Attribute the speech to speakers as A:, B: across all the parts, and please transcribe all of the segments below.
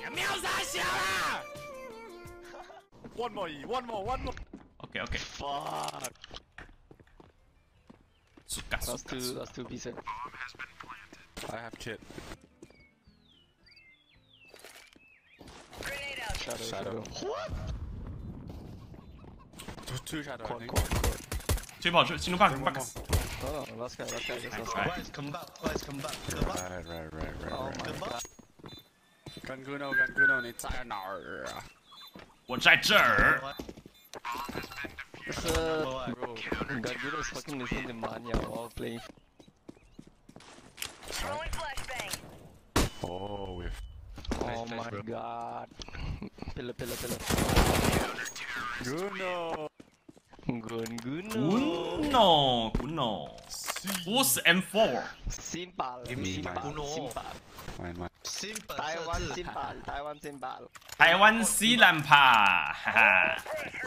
A: 秒杀小啦 ！One more, one more, one more.
B: Okay, okay.
C: Fuck.
B: Suka, suka,
C: Last two pieces.
A: I have kit.
D: Grenade out.
C: Shadow.
A: What? Two shadow. I
C: Quad.
A: think.
B: 追跑追，进入 box。
C: Oh, last guy.
E: Guys, come back.
A: Right.
C: Oh my god.
A: 干哥呢？你在哪儿啊？
B: 我在这儿。
C: Bro, Ganguno is fucking listening to Manya while playing.
D: Throwing flashbang.
A: Oh, with.
C: Oh my god. Pillar.
A: Guno.
C: Ganguno.
B: Guno. Who's M4?
C: Simple.
A: Mine.
C: Taiwan Simple.
B: 台湾西兰帕，哈哈。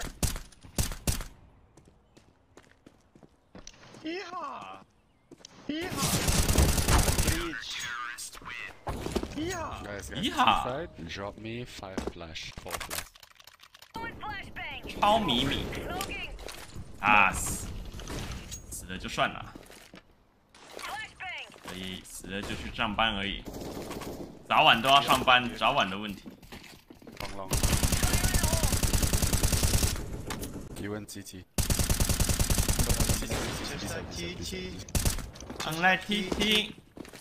A: Guys,
B: Yeehaw.
A: side, drop me 5 flash, 4 flash.
D: Throwing flashbang.
B: 超迷你
D: Smoking.
B: 啊，死了就算了，
D: Flashbang.
B: 所以死了就去上班而已，早晚都要上班，早晚的问题。
A: Long. You and CT.
B: on 来 TT，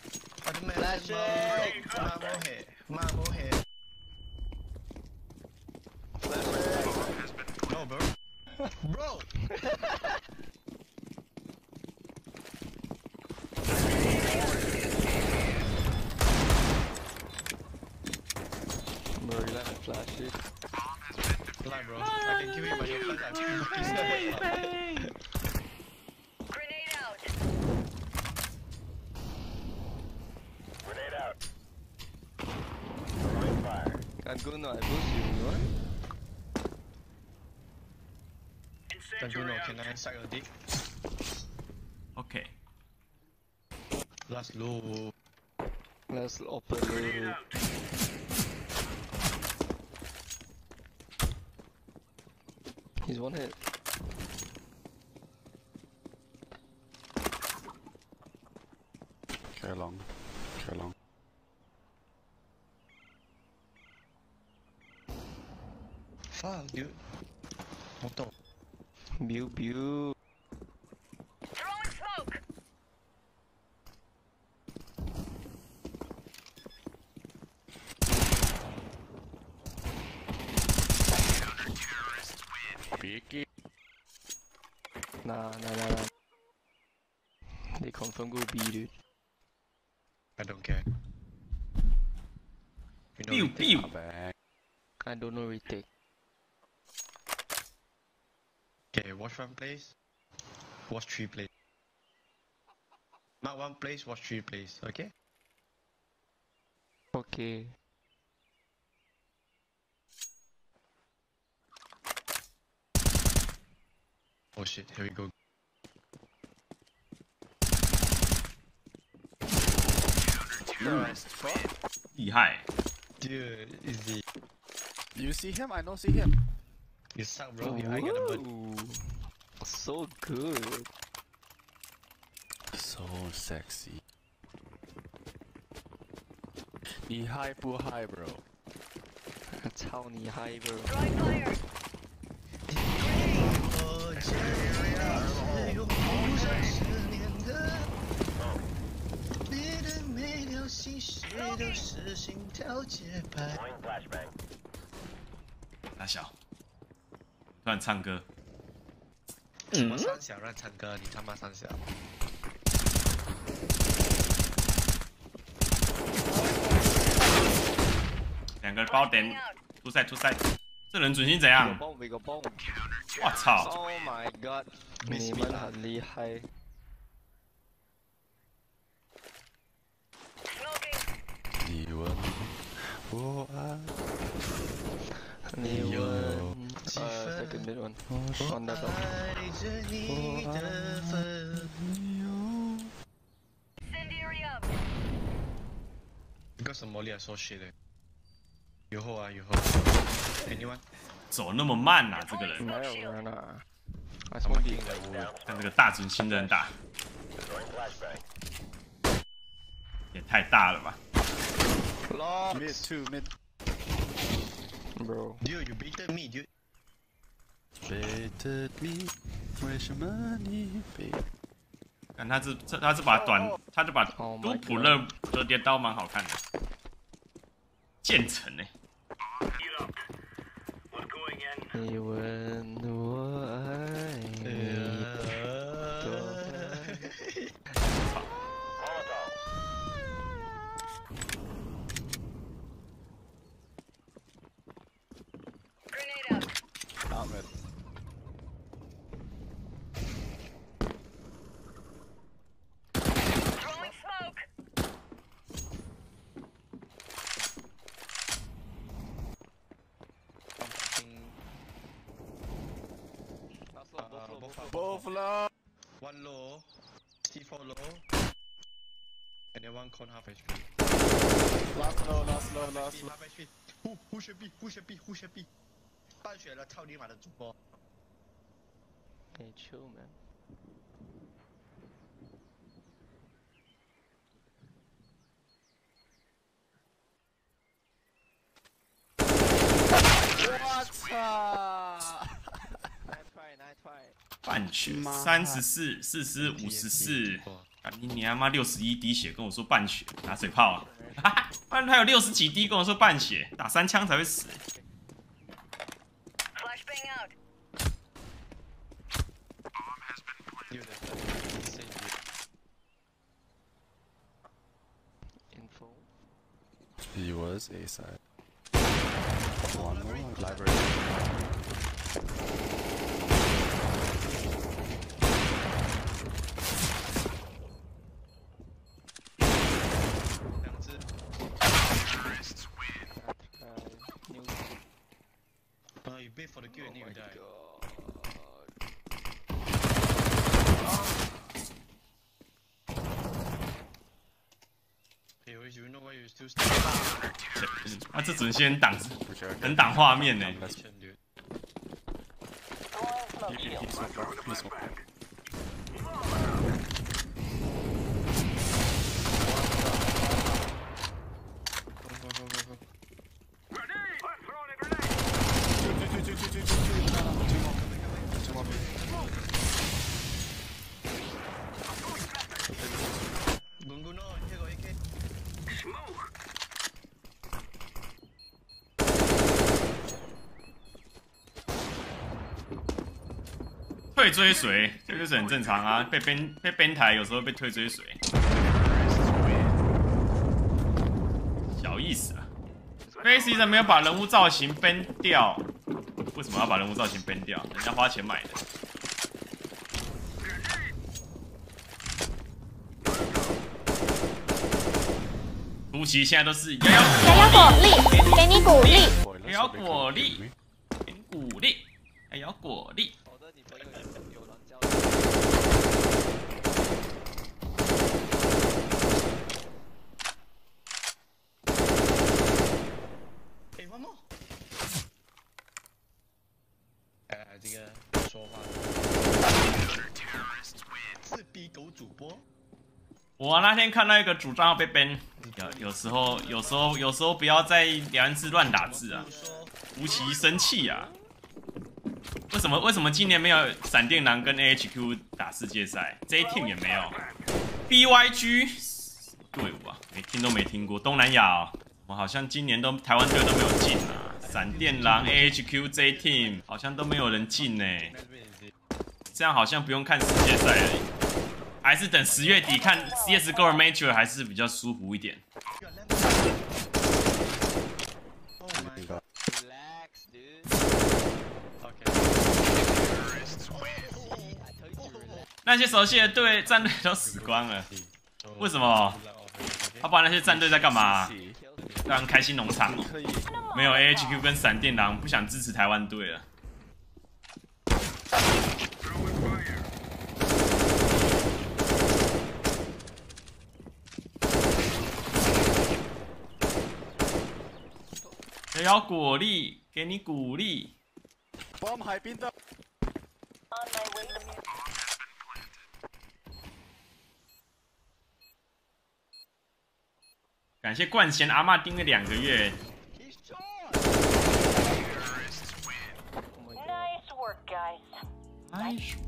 E: No, bro. Bro!
C: Bro, you let me flash it.
E: Lie, bro. I can give you my flash.
D: Grenade out.
C: Ganguno, I boost you, what?
E: Ganguno, can I suck your dick?
B: OK，
E: Last loop.
C: Let's open it. He's one hit.
A: Okay, long.
E: Fuck, dude. Motor.
C: Pew.
D: Throwing smoke.
A: Peeky.
C: Nah. They confirm go B, dude.
E: I don't care.
B: biu biu，
A: Bang.
C: I don't know retake.
E: Okay, watch one place. Watch 3 plays. Not 1 place, watch 3 plays, okay?
C: Okay.
E: Oh shit, here we go.
A: Fuck.
B: 厉害。
E: Dude, easy.
A: You see him? I don't see him.
E: You suck, bro. I get a bird.
C: Ooh, so good.
A: So sexy. 你嗨不嗨 bro?
C: 操你嗨 bro.
D: Throwing fire.
B: 大小，突然唱歌，
E: 我三小让唱歌，你他妈三小。
B: 2个包点，出赛，这人准心怎样？
C: we go bomb.
B: 我操！
C: Oh my god. 你们很厉害。
D: Smoking.
A: 你问我爱
C: 你问second mid one. On that top.
D: Incendiary up.
E: Because of Molly, I saw shit. 有后啊，有后。Anyone？
B: 走那么慢啊，这个人。
C: 没有人啊。I
E: I'm
C: smoke
E: marking
C: B.
E: the wood.
B: 看这个大准心的人打，也太大了吧！
A: Mid two, mid.
C: Bro.
E: Dude, you baited me, dude.
A: Baited me，为什么你被？
B: 看他是把他就把
C: Oh
B: 都
C: my
B: 普勒折叠刀蛮好看的，渐层哎。
C: 你问我爱你多爱。
D: Grenade out.
A: Out mid.
D: Throwing smoke.
C: I'm fucking. Last low, both low.
A: Both low.
E: One low, C4 low, and then one cone half HP.
A: Last low, last low, last
E: B
A: low.
E: half HP. Who should be? Who should be? Who should be? 半血了，操你妈的主播！
C: Hey, chill, man. Nice try, nice try.
B: 半血
A: 妈
B: 34、40、54，干你娘妈61滴血，跟我说半血，打水炮啊！哈哈，不然他有60几滴，跟我说半血，打3枪才会死。
D: Flashbang out.
E: You the same dude.
C: Info.
A: He was A side. One more library.
E: 两只。
C: New.
E: You bait for the kill and then you die. Hey, Oris, you know why you still standing?
B: 啊，这准先挡，很挡画面呢。
E: Dude.
A: He smoke. Two more.
E: 滚滚哦，这个 AK。
B: 退追随，这就是很正常啊，被编台有时候被退追随，小意思啊。Face 没有把人物造型 ban 掉，为什么要把人物造型 ban 掉？人家花钱买的。初期现在都是摇
F: 果粒，给你鼓励。
B: 摇果粒，给你鼓励，摇果粒。
C: 我的女朋友有人教。
E: 哎，one more。这个说话是逼狗主播。
B: 我那天看到一个主账号被 ban， 有时候不要在聊天室乱打字啊，无其生气啊。为什么今年没有闪电狼跟 AHQ 打世界赛 ，J Team 也没有 ，BYG 队伍啊，听都没听过。东南亚哦，我好像今年台湾队都没有进啊，闪电狼 AHQ J Team 好像都没有人进呢，这样好像不用看世界赛而已。还是等10月底看 CS:GO Major 还是比较舒服一点。
C: Relax, dude.
E: Okay.
C: I told you to relax.
B: 那些熟悉的战队都死光了，为什么？要不然那些战队在干嘛？当开心农场哦，
A: 可以。
B: 没有 AHQ 跟闪电狼，不想支持台湾队了。 谁要果粒？给你鼓励。
A: bomb 海滨的。
D: On my way to
B: 感谢冠贤阿嬷订了2个月。
E: He's shot!
C: Oh my god.
D: Nice work, guys.
B: Nice